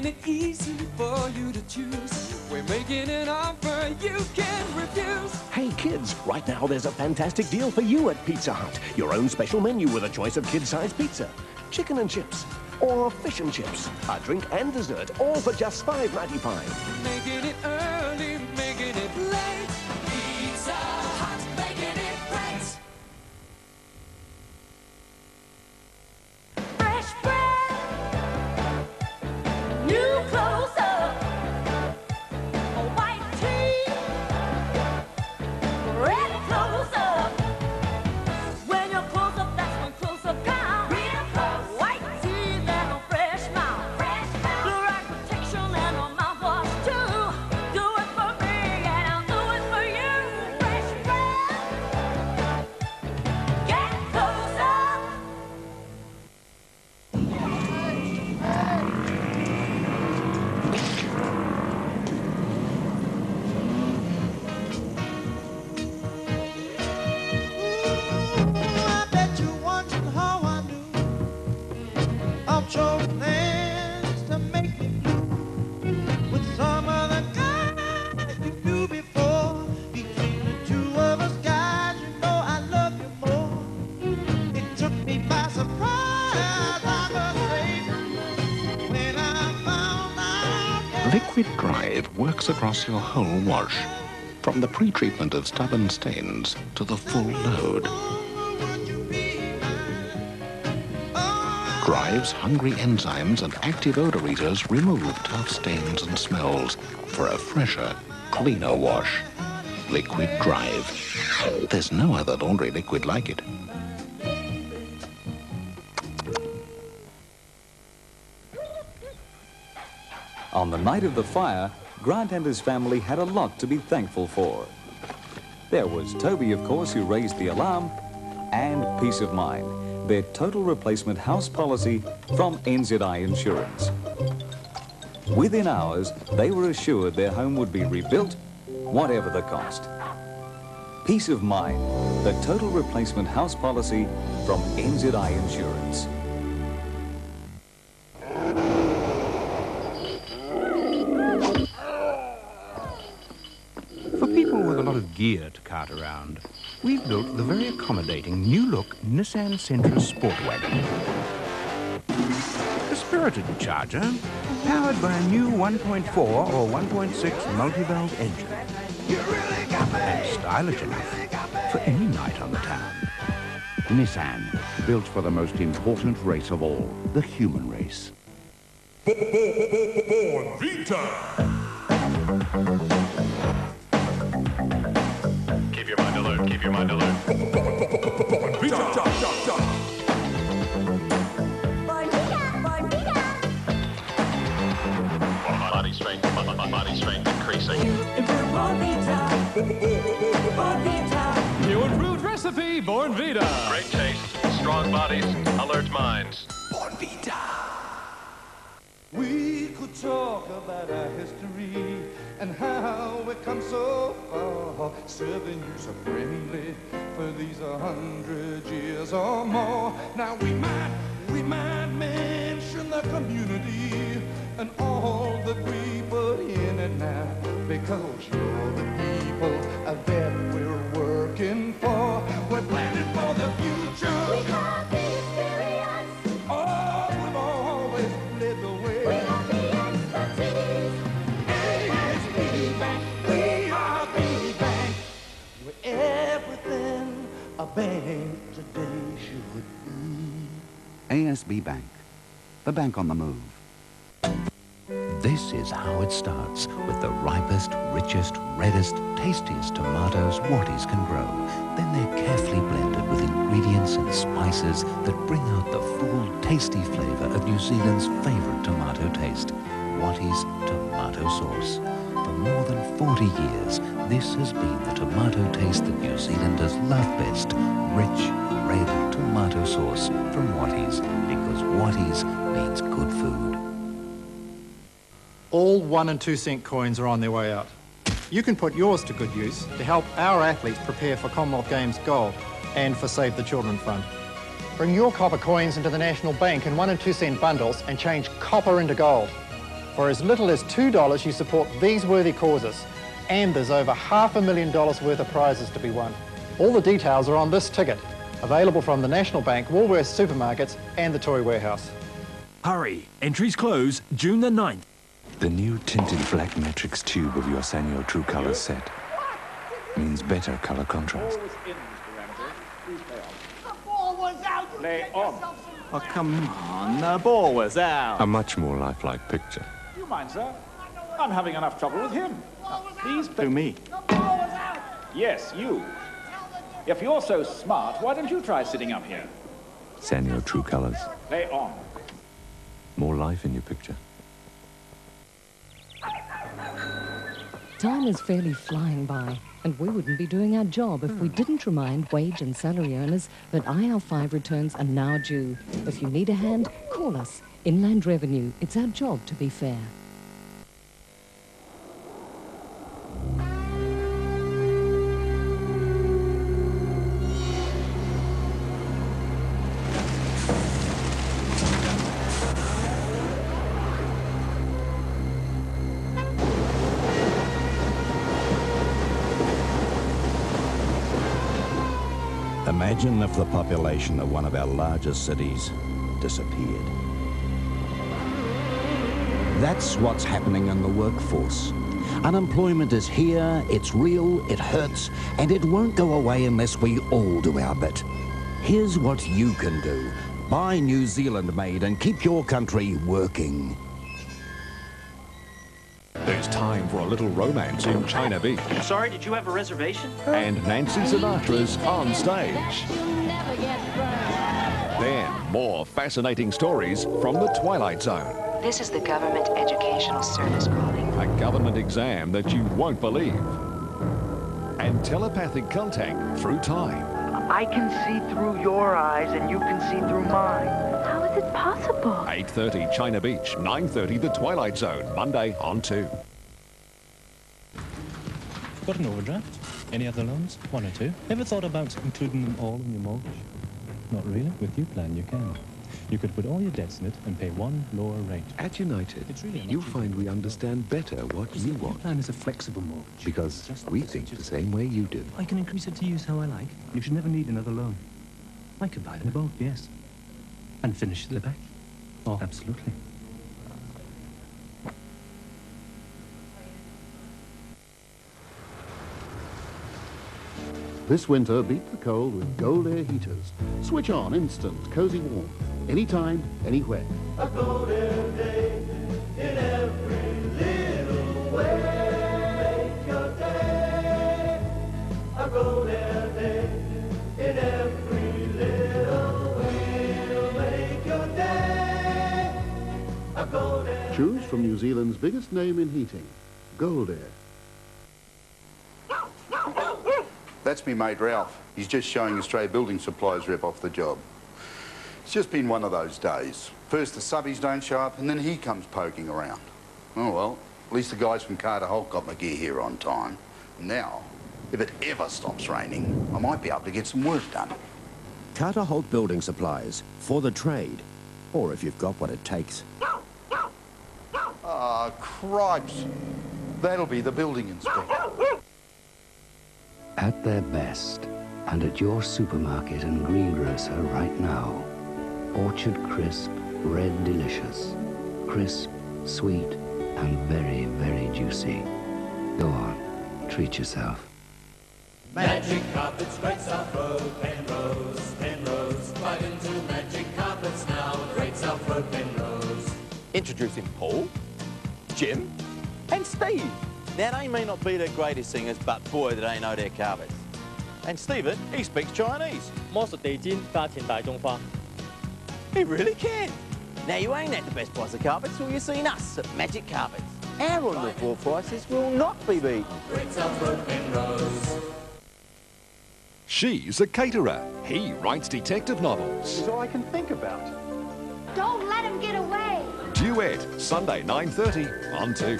making it easy for you to choose. We're making an offer you can refuse. Hey kids, right now there's a fantastic deal for you at Pizza Hut. Your own special menu with a choice of kid-sized pizza, chicken and chips, or fish and chips, a drink and dessert, all for just $5.95. Making it early, making it late. Pizza Hut, making it great. Fresh bread, new clothes up, a white tee, red clothes up. When you're close up, that's when close up counts. Real close. White tee, then a fresh mouth. Fresh mouth. Blue rack protection and a mouthwash too. Do it for me and I'll do it for you. Fresh bread, get close up. I bet you're wondering how I knew I'm chosen hands to make me blue with some of the guys you knew before. Between the two of us guys, you know I love you more. It took me by surprise, I must say, when I found out. Liquid Drive works across your whole wash, from the pre-treatment of stubborn stains to the full load. Drive's hungry enzymes and active odor eaters remove tough stains and smells for a fresher, cleaner wash. Liquid Drive. There's no other laundry liquid like it. On the night of the fire, Grant and his family had a lot to be thankful for. There was Toby, of course, who raised the alarm, and Peace of Mind, their total replacement house policy from NZI Insurance. Within hours, they were assured their home would be rebuilt, whatever the cost. Peace of Mind, the total replacement house policy from NZI Insurance. For people with a lot of gear to cart around, we've built the very accommodating new-look Nissan Sentra Sport Wagon. A spirited charger, powered by a new 1.4 or 1.6 multi-valve engine. And stylish enough for any night on the town. Nissan, built for the most important race of all, the human race. Bournvita! Keep your mind alert, keep your mind alert. Bournvita! Body strength increasing. New improved recipe, Bournvita. Great taste, strong bodies, alert minds. Bournvita. We could talk about our history and how we come so far, serving you supremely for these 100 years or more. Now we might mention the community and all that we put in it now, because you're the people that we're working for. We're planning for the future. We have the experience. Oh, we've always led the way. We have the expertise. ASB Bank, we are the bank. We're everything a bank today should be. ASB Bank, the bank on the move. This is how it starts, with the ripest, richest, reddest, tastiest tomatoes Watties can grow. Then they're carefully blended with ingredients and spices that bring out the full, tasty flavour of New Zealand's favourite tomato taste, Wattie's tomato sauce. For more than 40 years, this has been the tomato taste that New Zealanders love best, rich, red tomato sauce from Wattie's, because Wattie's means good food. All 1 and 2 cent coins are on their way out. You can put yours to good use to help our athletes prepare for Commonwealth Games gold and for Save the Children Fund. Bring your copper coins into the National Bank in 1 and 2 cent bundles and change copper into gold. For as little as $2, you support these worthy causes. And there's over $500,000 worth of prizes to be won. All the details are on this ticket, available from the National Bank, Woolworths supermarkets and the Toy Warehouse. Hurry! Entries close June the 9th. The new tinted black matrix tube of your Sanyo True Colours set means better colour contrast. Play on. Oh, come on, the ball was out. A much more lifelike picture. You mind, sir? I'm having enough trouble with him. Now, please play me. Yes, you. If you're so smart, why don't you try sitting up here? Sanyo True Colours. Play on. More life in your picture. Time is fairly flying by, and we wouldn't be doing our job if we didn't remind wage and salary earners that IR5 returns are now due. If you need a hand, call us. Inland Revenue. It's our job to be fair. Imagine if the population of one of our largest cities disappeared. That's what's happening in the workforce. Unemployment is here, it's real, it hurts, and it won't go away unless we all do our bit. Here's what you can do. Buy New Zealand made and keep your country working. There's time for a little romance in China Beach. Sorry, did you have a reservation? And Nancy Sinatra's on stage. Then, more fascinating stories from the Twilight Zone. This is the Government Educational Service calling. A government exam that you won't believe. And telepathic contact through time. I can see through your eyes and you can see through mine. How is it possible? 8:30 China Beach, 9:30 The Twilight Zone, Monday on 2. Got an overdraft? Any other loans? One or two? Ever thought about including them all in your mortgage? Not really. With UPlan you can. You could put all your debts in it and pay one lower rate. At United, you'll find we understand better what you want. UPlan is a flexible mortgage. Because we think the same way you do. I can increase it to use how I like. You should never need another loan. I could buy them both, yes. And finish at the back. Oh, absolutely. This winter, beat the cold with Goldair heaters. Switch on instant, cozy warmth. Anytime, anywhere. A Goldair day in every little way. Make your day. A Goldair day in every little way. It'll make your day. A Goldair. Choose from New Zealand's biggest name in heating, Goldair. That's me mate Ralph. He's just showing Australia Building Supplies rep off the job. It's just been one of those days. First the subbies don't show up and then he comes poking around. Oh well, at least the guys from Holt got my gear here on time. Now, if it ever stops raining, I might be able to get some work done. Holt Building Supplies, for the trade. Or if you've got what it takes. Ah, cripes. That'll be the building inspector. At their best, and at your supermarket and greengrocer right now. Orchard Crisp Red Delicious. Crisp, sweet, and very, very juicy. Go on, treat yourself. Majik Carpets, Great South Road, Penrose, Penrose. Right into Majik Carpets now, Great South Road, Penrose. Introducing Paul, Jim, and Steve. Now, they may not be the greatest singers, but boy, do they know their carpets. And Stephen, he speaks Chinese. He really can. Now, you ain't at the best price of carpets, well, you've seen us at Majik Carpets. Our on-the-floor prices will not be beaten. Great South Road, Penrose. She's a caterer. He writes detective novels. Is all I can think about. Don't let him get away. Duet, Sunday 9:30 on 2.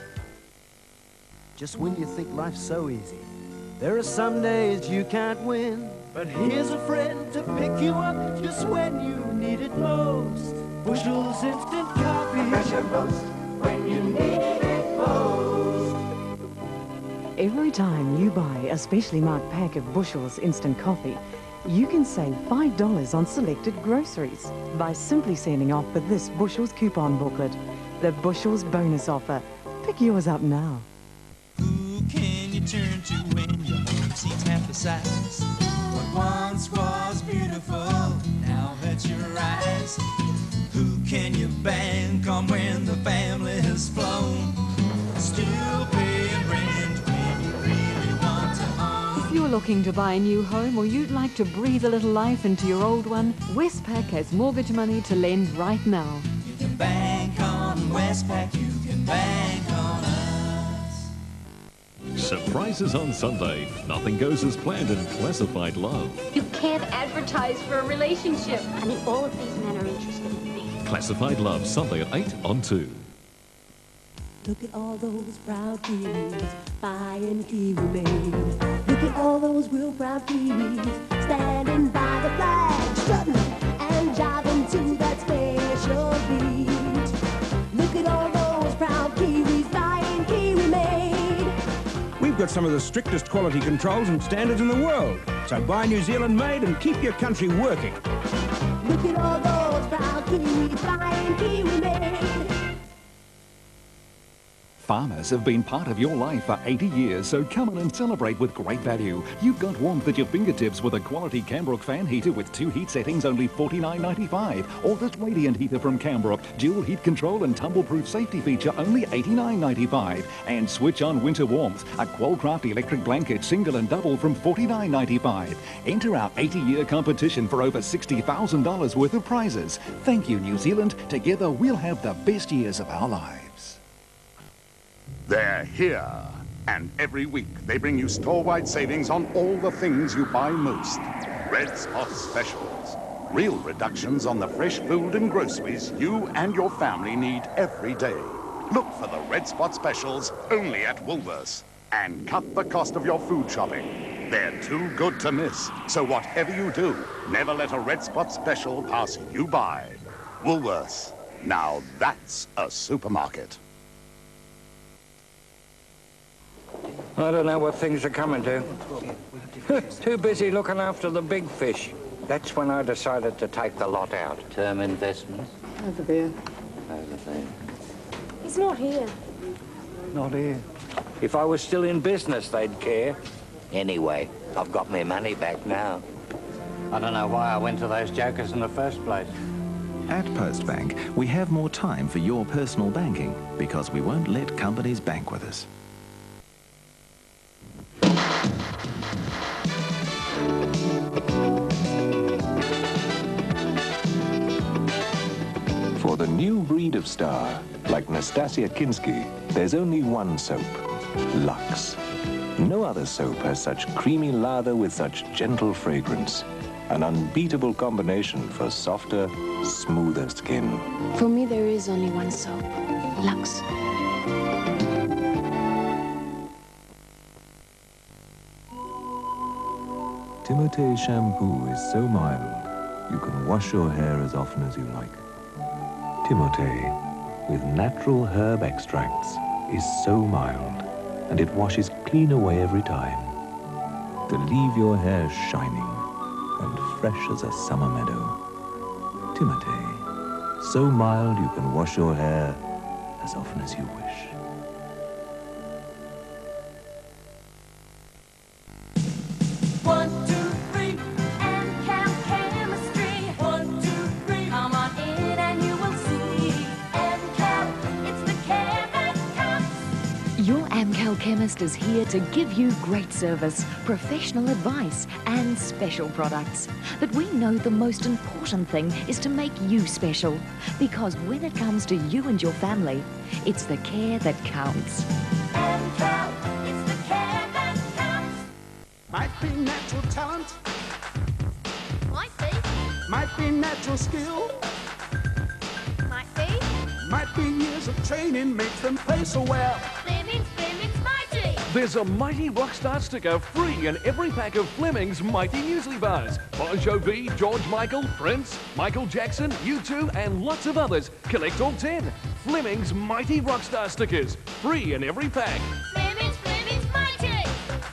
Just when you think life's so easy, there are some days you can't win. But here's a friend to pick you up just when you need it most. Bushells Instant Coffee. Fresh and roast, when you need it most. Every time you buy a specially marked pack of Bushells instant coffee, you can save $5 on selected groceries by simply sending off with this Bushells coupon booklet, the Bushells bonus offer. Pick yours up now. Who can you turn to when your home seems half the size? What once was beautiful now hurts your eyes. Who can you bank on when the family has flown? Still paying rent when you really want to own. If you're looking to buy a new home or you'd like to breathe a little life into your old one, Westpac has mortgage money to lend right now. You can bank on Westpac, you can bank on us. Surprises on Sunday. Nothing goes as planned in Classified Love. You can't advertise for a relationship. I mean, all of these men are interested in me. Classified Love, Sunday at 8 on 2. Look at all those proud Kiwis buying Kiwi made. Look at all those real proud Kiwis standing by the flag, strutting and jiving to that special beat. Look at all those proud Kiwis buying Kiwi made. We've got some of the strictest quality controls and standards in the world. So buy New Zealand made and keep your country working. Look at all those proud Kiwis buying Kiwi made. Farmers have been part of your life for 80 years, so come in and celebrate with great value. You've got warmth at your fingertips with a quality Kambrook fan heater with 2 heat settings, only $49.95. Or this radiant heater from Kambrook, dual heat control and tumble-proof safety feature, only $89.95. And switch on winter warmth, a Qualcraft electric blanket, single and double from $49.95. Enter our 80-year competition for over $60,000 worth of prizes. Thank you, New Zealand. Together we'll have the best years of our lives. They're here, and every week they bring you store-wide savings on all the things you buy most. Red Spot Specials. Real reductions on the fresh food and groceries you and your family need every day. Look for the Red Spot Specials only at Woolworths. And cut the cost of your food shopping. They're too good to miss. So whatever you do, never let a Red Spot Special pass you by. Woolworths. Now that's a supermarket. I don't know what things are coming to. Too busy looking after the big fish. That's when I decided to take the lot out. Term investments? Over there. Over there. He's not here. Not here. If I was still in business, they'd care. Anyway, I've got my money back now. I don't know why I went to those jokers in the first place. At Postbank, we have more time for your personal banking because we won't let companies bank with us. For the new breed of star, like Natassja Kinski, there's only one soap, Lux. No other soap has such creamy lather with such gentle fragrance. An unbeatable combination for softer, smoother skin. For me, there is only one soap. Lux. Timotei shampoo is so mild, you can wash your hair as often as you like. Timotei, with natural herb extracts, is so mild, and it washes clean away every time. To leave your hair shining and fresh as a summer meadow. Timotei, so mild you can wash your hair as often as you wish. Amcal Chemist is here to give you great service, professional advice and special products. But we know the most important thing is to make you special, because when it comes to you and your family, it's the care that counts. Amcal, it's the care that counts. Might be natural talent. Might be. Might be natural skill. Might be. Might be years of training makes them play so well. Fleming's mighty. There's a Mighty Rockstar sticker free in every pack of Fleming's Mighty Muesli bars. Bon Jovi, George Michael, Prince, Michael Jackson, U2 and lots of others. Collect all 10. Fleming's Mighty Rockstar stickers. Free in every pack. Fleming's Mighty!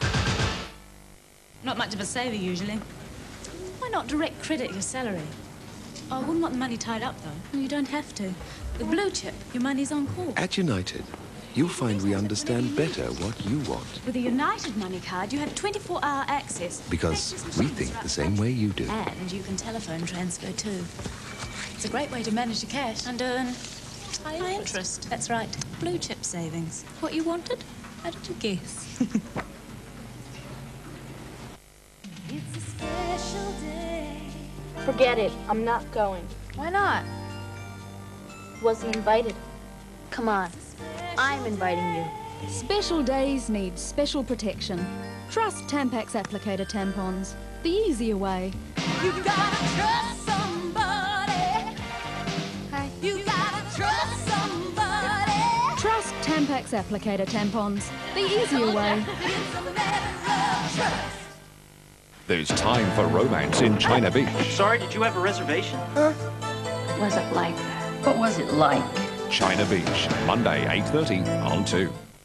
Not much of a saver usually. Why not direct credit your salary? I wouldn't want the money tied up though. You don't have to. With Blue Chip, your money's on call. At United, you'll find we understand better what you want. With a United Money card, you have 24-hour access. Because we think the same way you do. And you can telephone transfer too. It's a great way to manage the cash and earn high interest. That's right, Blue Chip savings. What you wanted? How did you guess? It's a special day. Forget it. I'm not going. Why not? Wasn't invited. Come on. I'm inviting you. Special days need special protection. Trust Tampax applicator tampons. The easier way. You gotta trust somebody. Hey. You gotta trust somebody. Trust Tampax applicator tampons. The easier way. It's a matter of trust. There's time for romance in China Beach. Sorry, did you have a reservation? Was it like that? What was it like? China Beach, Monday, 8:30 on 2.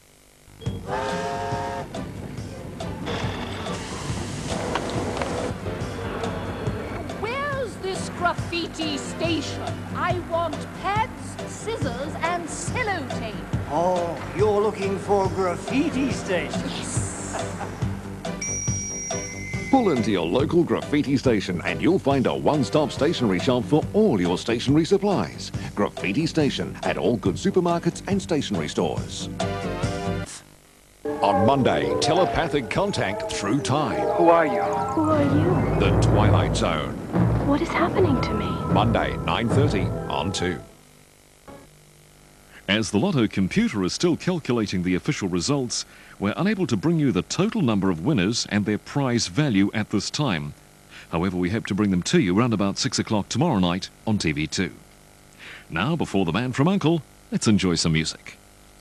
Where's this Graffiti Station? I want pads, scissors, and sellotape. Oh, you're looking for Graffiti Station? Pull into your local Graffiti Station and you'll find a one-stop stationery shop for all your stationery supplies. Graffiti Station at all good supermarkets and stationery stores. On Monday, telepathic contact through time. Who are you? Who are you? The Twilight Zone. What is happening to me? Monday, 9:30 on 2. As the Lotto computer is still calculating the official results, we're unable to bring you the total number of winners and their prize value at this time. However, we hope to bring them to you around about 6 o'clock tomorrow night on TV2. Now, before the man from Uncle, let's enjoy some music.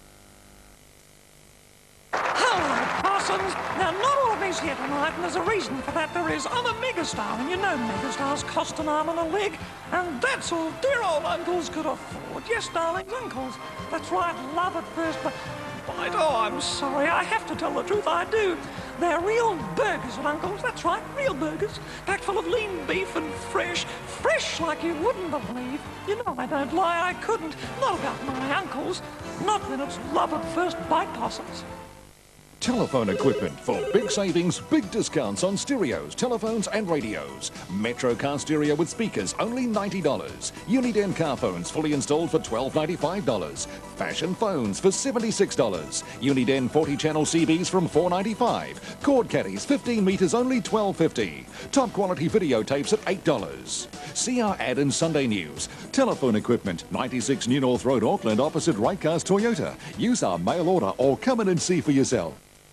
Hello, Parsons. Now, not all of us here tonight, and there's a reason for that. There is. I'm a megastar, and you know megastars cost an arm and a leg, and that's all dear old uncles could afford. Yes, darlings, uncles. That's right, love at first bite. Oh, I'm sorry, I have to tell the truth, I do. They're real burgers at Uncle's, that's right, real burgers. Packed full of lean beef and fresh like you wouldn't believe. You know I don't lie, I couldn't. Not about my uncles. Not when it's love at first bite, Parsons. Telephone equipment for big savings, big discounts on stereos, telephones and radios. Metro car stereo with speakers, only $90. Uniden car phones fully installed for $12.95. Fashion phones for $76. Uniden 40-channel CBs from $4.95. Cord caddies, 15 metres, only $12.50. Top quality videotapes at $8. See our ad in Sunday News. Telephone equipment, 96 New North Road, Auckland, opposite Wrightcast Toyota. Use our mail order or come in and see for yourself.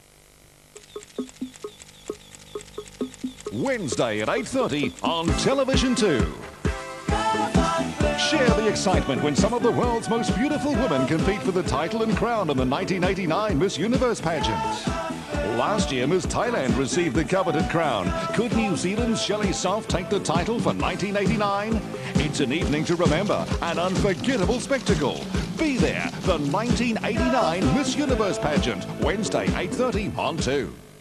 Wednesday at 8:30 on Television 2. Share the excitement when some of the world's most beautiful women compete for the title and crown in the 1989 Miss Universe pageant. Last year, Miss Thailand received the coveted crown. Could New Zealand's Shelley Soft take the title for 1989? It's an evening to remember, an unforgettable spectacle. Be there, the 1989 Miss Universe pageant, Wednesday 8:30 on 2.